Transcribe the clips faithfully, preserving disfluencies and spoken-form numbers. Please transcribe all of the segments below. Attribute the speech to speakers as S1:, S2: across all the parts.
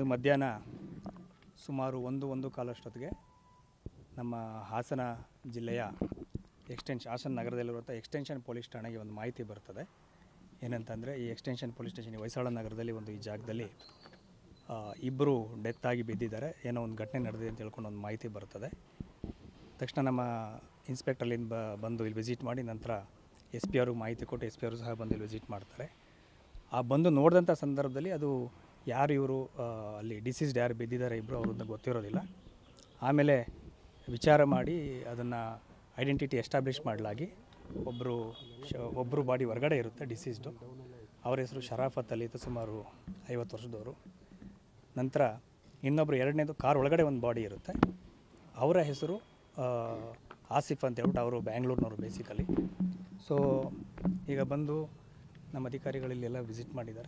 S1: ಇಂದು ಮಧ್ಯಾಹ್ನ ಸುಮಾರು ಒಂದು ಒಂದು ಕಾಲಷ್ಟೊತ್ತಿಗೆ ನಮ್ಮ ಹಾಸನ ಜಿಲ್ಲೆಯ ಎಕ್ಸ್ಟೆನ್ಷನ್ ಹಾಸನ ನಗರದಲ್ಲಿರುವಂಥ ಎಕ್ಸ್ಟೆನ್ಷನ್ ಪೊಲೀಸ್ ಠಾಣೆಗೆ ಒಂದು ಮಾಹಿತಿ ಬರ್ತದೆ. ಏನಂತಂದರೆ ಈ ಎಕ್ಸ್ಟೆನ್ಷನ್ ಪೊಲೀಸ್ ಸ್ಟೇಷನ್ ಹೊಯ್ಸಳ ನಗರದಲ್ಲಿ ಒಂದು ಈ ಜಾಗದಲ್ಲಿ ಇಬ್ಬರು ಡೆತ್ ಆಗಿ ಬಿದ್ದಿದ್ದಾರೆ, ಏನೋ ಒಂದು ಘಟನೆ ನಡೆದಿದೆ ಅಂತ ಹೇಳ್ಕೊಂಡು ಒಂದು ಮಾಹಿತಿ ಬರ್ತದೆ. ತಕ್ಷಣ ನಮ್ಮ ಇನ್ಸ್ಪೆಕ್ಟರ್ ಅಲ್ಲಿಂದ ಬ ಬಂದು ಇಲ್ಲಿ ವಿಸಿಟ್ ಮಾಡಿ ನಂತರ ಎಸ್ ಪಿ ಅವ್ರಿಗೆ ಮಾಹಿತಿ ಕೊಟ್ಟು ಎಸ್ ಪಿ ಅವರು ಸಹ ಬಂದು ಇಲ್ಲಿ ವಿಸಿಟ್ ಮಾಡ್ತಾರೆ. ಆ ಬಂದು ನೋಡಿದಂಥ ಸಂದರ್ಭದಲ್ಲಿ ಅದು ಯಾರು ಇವರು ಅಲ್ಲಿ ಡಿಸೀಸ್ಡ್ ಯಾರು ಬಿದ್ದಿದ್ದಾರೆ ಇಬ್ಬರು ಅವ್ರದ್ದು ಗೊತ್ತಿರೋದಿಲ್ಲ. ಆಮೇಲೆ ವಿಚಾರ ಮಾಡಿ ಅದನ್ನು ಐಡೆಂಟಿಟಿ ಎಸ್ಟಾಬ್ಲಿಷ್ ಮಾಡಲಾಗಿ ಒಬ್ಬರು ಶ ಒಬ್ಬರು ಬಾಡಿ ಹೊರಗಡೆ ಇರುತ್ತೆ ಡಿಸೀಸ್ಡು. ಅವರ ಹೆಸರು ಶರಾಫತ್ ಅಲಿ ಅಂತ, ಸುಮಾರು ಐವತ್ತು ವರ್ಷದವರು. ನಂತರ ಇನ್ನೊಬ್ಬರು ಎರಡನೇದು ಕಾರ್ ಒಳಗಡೆ ಒಂದು ಬಾಡಿ ಇರುತ್ತೆ, ಅವರ ಹೆಸರು ಆಸಿಫ್ ಅಂತ ಹೇಳ್ಬಿಟ್ಟು, ಅವರು ಬ್ಯಾಂಗ್ಳೂರಿನವರು ಬೇಸಿಕಲಿ. ಸೊ ಈಗ ಬಂದು ನಮ್ಮ ಅಧಿಕಾರಿಗಳಿಲ್ಲೆಲ್ಲ ವಿಸಿಟ್ ಮಾಡಿದ್ದಾರೆ.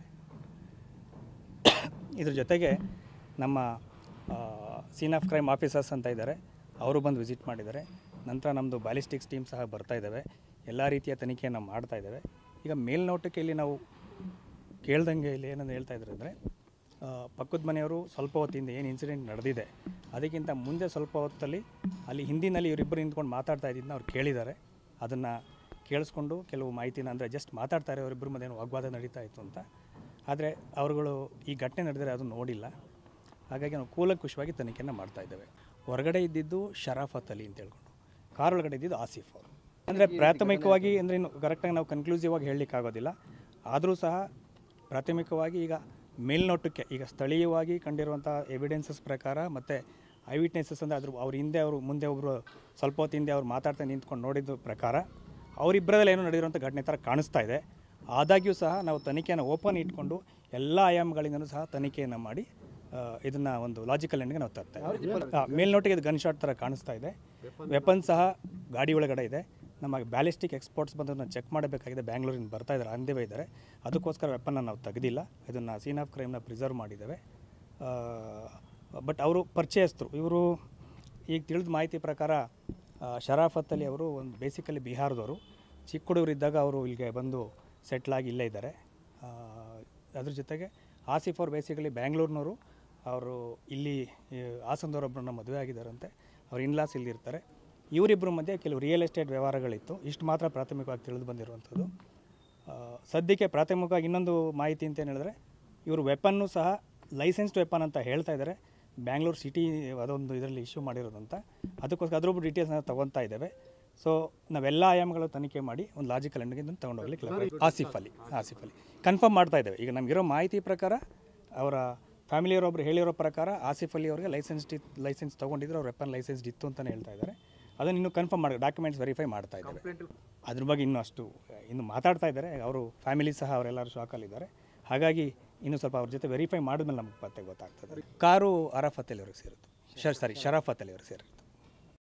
S1: ಇದ್ರ ಜೊತೆಗೆ ನಮ್ಮ ಸೀನ್ ಆಫ್ ಕ್ರೈಮ್ ಆಫೀಸರ್ಸ್ ಅಂತ ಇದ್ದಾರೆ, ಅವರು ಬಂದು ವಿಸಿಟ್ ಮಾಡಿದ್ದಾರೆ. ನಂತರ ನಮ್ಮದು ಬ್ಯಾಲಿಸ್ಟಿಕ್ಸ್ ಟೀಮ್ ಸಹ ಬರ್ತಾ ಇದ್ದಾವೆ, ಎಲ್ಲ ರೀತಿಯ ತನಿಖೆಯನ್ನು ಮಾಡ್ತಾ ಇದ್ದಾವೆ. ಈಗ ಮೇಲ್ನೋಟಕ್ಕೆ ಇಲ್ಲಿ ನಾವು ಕೇಳ್ದಂಗೆ ಇಲ್ಲಿ ಏನಂತ ಹೇಳ್ತಾ ಇದ್ದಾರೆ ಅಂದರೆ, ಪಕ್ಕದ ಮನೆಯವರು ಸ್ವಲ್ಪ ಹೊತ್ತಿಂದ ಏನು ಇನ್ಸಿಡೆಂಟ್ ನಡೆದಿದೆ ಅದಕ್ಕಿಂತ ಮುಂದೆ ಸ್ವಲ್ಪ ಹೊತ್ತಲ್ಲಿ ಅಲ್ಲಿ ಹಿಂದಿನಲ್ಲಿ ಇವರಿಬ್ಬರು ನಿಂತ್ಕೊಂಡು ಮಾತಾಡ್ತಾ ಇದ್ದಿದ್ದನ್ನ ಅವ್ರು ಕೇಳಿದ್ದಾರೆ. ಅದನ್ನು ಕೇಳಿಸ್ಕೊಂಡು ಕೆಲವು ಮಾಹಿತಿನ, ಅಂದರೆ ಜಸ್ಟ್ ಮಾತಾಡ್ತಾರೆ, ಅವರಿಬ್ಬರು ಮಧ್ಯೆ ವಾಗ್ವಾದ ನಡೀತಾ ಇತ್ತು ಅಂತ. ಆದರೆ ಅವರುಗಳು ಈ ಘಟನೆ ನಡೆದರೆ ಅದು ನೋಡಿಲ್ಲ. ಹಾಗಾಗಿ ನಾವು ಕೂಲಂಕುಷವಾಗಿ ತನಿಖೆಯನ್ನು ಮಾಡ್ತಾ ಇದ್ದೇವೆ. ಹೊರಗಡೆ ಇದ್ದಿದ್ದು ಶರಾಫತ್ ಅಲಿ ಅಂತ ಹೇಳ್ಕೊಂಡು, ಕಾರ್ ಒಳಗಡೆ ಇದ್ದಿದ್ದು ಆಸಿಫ್ ಅವರು. ಅಂದರೆ ಪ್ರಾಥಮಿಕವಾಗಿ ಅಂದರೆ ಇನ್ನು ಕರೆಕ್ಟಾಗಿ ನಾವು ಕನ್ಕ್ಲೂಸಿವ್ ಆಗಿ ಹೇಳಲಿಕ್ಕಾಗೋದಿಲ್ಲ. ಆದರೂ ಸಹ ಪ್ರಾಥಮಿಕವಾಗಿ ಈಗ ಮೇಲ್ನೋಟಕ್ಕೆ ಈಗ ಸ್ಥಳೀಯವಾಗಿ ಕಂಡಿರುವಂಥ ಎವಿಡೆನ್ಸಸ್ ಪ್ರಕಾರ ಮತ್ತು ಐ ವಿಟ್ನೆಸಸ್ ಅಂದರೆ ಅದ್ರ ಅವ್ರ ಹಿಂದೆ ಅವರು ಮುಂದೆ ಒಬ್ಬರು ಸ್ವಲ್ಪ ಹೊತ್ತು ಹಿಂದೆ ಅವ್ರು ಮಾತಾಡ್ತಾ ನಿಂತ್ಕೊಂಡು ನೋಡಿದ ಪ್ರಕಾರ ಅವರಿಬ್ಬರದಲ್ಲಿ ಏನೋ ನಡೆದಿರುವಂಥ ಘಟನೆ ಥರ ಕಾಣಿಸ್ತಾ ಇದೆ. ಆದಾಗ್ಯೂ ಸಹ ನಾವು ತನಿಖೆಯನ್ನು ಓಪನ್ ಇಟ್ಕೊಂಡು ಎಲ್ಲ ಆಯಾಮಗಳಿಂದಲೂ ಸಹ ತನಿಖೆಯನ್ನು ಮಾಡಿ ಇದನ್ನು ಒಂದು ಲಾಜಿಕಲ್ ಎಂಡ್ಗೆ ನಾವು ತರ್ತಾ ಇದ್ದೀವಿ. ಮೇಲ್ನೋಟಿಗೆ ಇದು ಗನ್ ಶಾಟ್ ಥರ ಕಾಣಿಸ್ತಾ ಇದೆ. ವೆಪನ್ ಸಹ ಗಾಡಿ ಒಳಗಡೆ ಇದೆ. ನಮ್ಮ ಬ್ಯಾಲಿಸ್ಟಿಕ್ ಎಕ್ಸ್ಪರ್ಟ್ಸ್ ಬಂದು ನಾವು ಚೆಕ್ ಮಾಡಬೇಕಾಗಿದೆ, ಬ್ಯಾಂಗ್ಳೂರಿಂದ ಬರ್ತಾ ಇದ್ದಾರೆ, ಅಂದೇವೇ ಇದ್ದಾರೆ. ಅದಕ್ಕೋಸ್ಕರ ವೆಪನ್ನ ನಾವು ತೆಗೆದಿಲ್ಲ, ಇದನ್ನು ಸೀನ್ ಆಫ್ ಕ್ರೈಮ್ನ ಪ್ರಿಸರ್ವ್ ಮಾಡಿದ್ದೇವೆ. ಬಟ್ ಅವರು ಪರಿಚಯಸ್ಥರು. ಇವರು ಈಗ ತಿಳಿದ ಮಾಹಿತಿ ಪ್ರಕಾರ ಶರಾಫತ್ ಅಲಿ ಅವರು ಒಂದು ಬೇಸಿಕಲಿ ಬಿಹಾರದವರು. ಚಿಕ್ಕ ಹುಡುಗರಿದ್ದಾಗ ಅವರು ಇಲ್ಲಿಗೆ ಬಂದು ಸೆಟ್ಲಾಗಿ ಇಲ್ಲೇ ಇದ್ದಾರೆ. ಅದ್ರ ಜೊತೆಗೆ ಆಸಿಫ್ ಅವರು ಬೇಸಿಕಲಿ ಬ್ಯಾಂಗ್ಳೂರಿನವರು. ಅವರು ಇಲ್ಲಿ ಹಾಸನದವರೊಬ್ಬರನ್ನ ಮದುವೆ ಆಗಿದ್ದಾರಂತೆ, ಅವ್ರು ಇನ್ಲಾಸ್ ಇಲ್ಲಿರ್ತಾರೆ. ಇವರಿಬ್ಬರ ಮಧ್ಯೆ ಕೆಲವು ರಿಯಲ್ ಎಸ್ಟೇಟ್ ವ್ಯವಹಾರಗಳಿತ್ತು. ಇಷ್ಟು ಮಾತ್ರ ಪ್ರಾಥಮಿಕವಾಗಿ ತಿಳಿದು ಬಂದಿರುವಂಥದ್ದು. ಸದ್ಯಕ್ಕೆ ಪ್ರಾಥಮಿಕವಾಗಿ ಇನ್ನೊಂದು ಮಾಹಿತಿ ಅಂತ ಏನು ಹೇಳಿದ್ರೆ, ಇವರು ವೆಪನ್ನು ಸಹ ಲೈಸೆನ್ಸ್ಡ್ ವೆಪನ್ ಅಂತ ಹೇಳ್ತಾ ಇದ್ದಾರೆ. ಬ್ಯಾಂಗ್ಳೂರು ಸಿಟಿ ಅದೊಂದು ಇದರಲ್ಲಿ ಇಶ್ಯೂ ಮಾಡಿರೋದಂತ. ಅದಕ್ಕೋಸ್ಕರ ಅದರೊಬ್ಬರು ಡೀಟೇಲ್ಸ್ನ ತೊಗೊತಾ ಇದ್ದೇವೆ. ಸೊ ನಾವೆಲ್ಲ ಆಯಾಮಗಳು ತನಿಖೆ ಮಾಡಿ ಒಂದು ಲಾಜಿಕಲ್ ಎಂಡ್ಗೆ ಇದನ್ನು ತೊಗೊಂಡೋಗ್ಲಿಕ್ಕೆ ಆಸಿಫ್ ಅಲಿ ಆಸಿಫ್ ಅಲಿ ಕನ್ಫರ್ಮ್ ಮಾಡ್ತಾ ಇದ್ದೇವೆ. ಈಗ ನಮಗಿರೋ ಮಾಹಿತಿ ಪ್ರಕಾರ ಅವರ ಫ್ಯಾಮಿಲಿಯವರೊಬ್ಬರು ಹೇಳಿರೋ ಪ್ರಕಾರ ಆಸಿಫ್ ಅಲಿ ಅವರಿಗೆ ಲೈಸೆನ್ಸ್ ಲೈಸೆನ್ಸ್ ತೊಗೊಂಡಿದ್ರು, ಅವ್ರ ವೆಪನ್ ಲೈಸೆನ್ಸ್ಡ್ ಇತ್ತು ಅಂತಲೇ ಹೇಳ್ತಾ ಇದ್ದಾರೆ. ಅದನ್ನು ಇನ್ನೂ ಕನ್ಫರ್ಮ್ ಮಾಡಿ ಡಾಕ್ಯುಮೆಂಟ್ಸ್ ವೆರಿಫೈ ಮಾಡ್ತಾ ಇದ್ದಾರೆ. ಅದ್ರ ಬಗ್ಗೆ ಇನ್ನೂ ಅಷ್ಟು ಇನ್ನು ಮಾತಾಡ್ತಾ ಇದ್ದಾರೆ. ಅವರು ಫ್ಯಾಮಿಲಿ ಸಹ ಅವರೆಲ್ಲರೂ ಶಾಕಲ್ಲಿದ್ದಾರೆ. ಹಾಗಾಗಿ ಇನ್ನೂ ಸ್ವಲ್ಪ ಅವ್ರ ಜೊತೆ ವೆರಿಫೈ ಮಾಡಿದ್ಮೇಲೆ ನಮಗೆ ಪತ್ತೆ ಗೊತ್ತಾಗ್ತದೆ. ಕಾರು ಅರಾಫತ್ ಅಲಿ ಅವ್ರಿಗೆ ಸೇರುತ್ತೆ, ಶರ್ ಸಾರಿ ಶರಾಫತ್ ಅಲಿ ಅವ್ರಿಗೆ ಸೇರುತ್ತೆ.